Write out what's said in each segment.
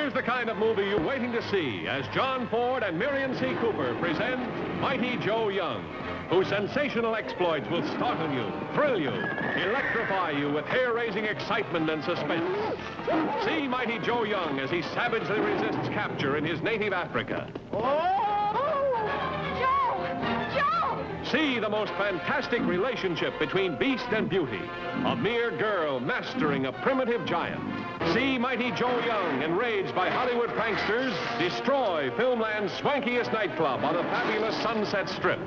Here's the kind of movie you're waiting to see as John Ford and Miriam C. Cooper present Mighty Joe Young, whose sensational exploits will startle you, thrill you, electrify you with hair-raising excitement and suspense. See Mighty Joe Young as he savagely resists capture in his native Africa. See the most fantastic relationship between beast and beauty, a mere girl mastering a primitive giant. See Mighty Joe Young, enraged by Hollywood pranksters, destroy Filmland's swankiest nightclub on the fabulous Sunset Strip.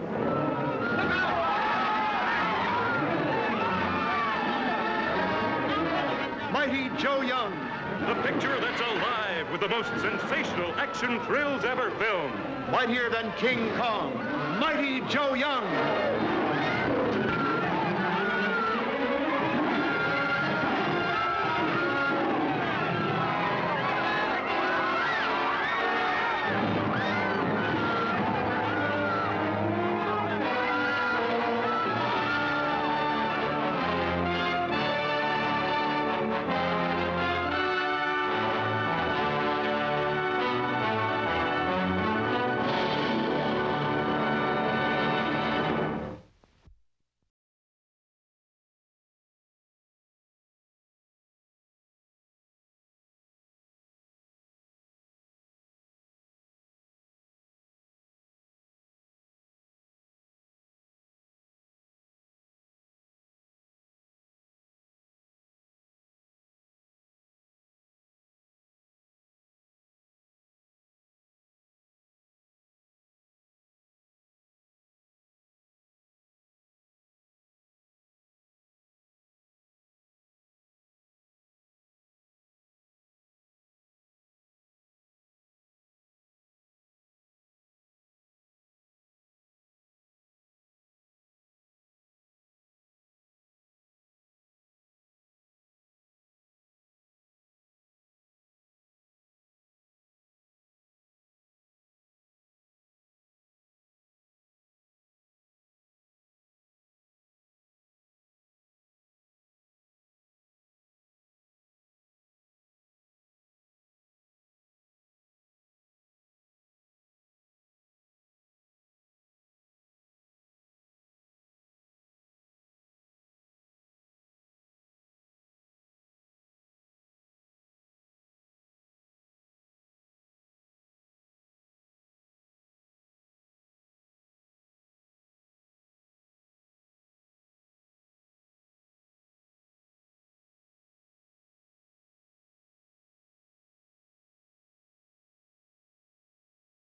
Mighty Joe Young. The picture that's alive with the most sensational action thrills ever filmed. Mightier than King Kong. Mighty Joe Young.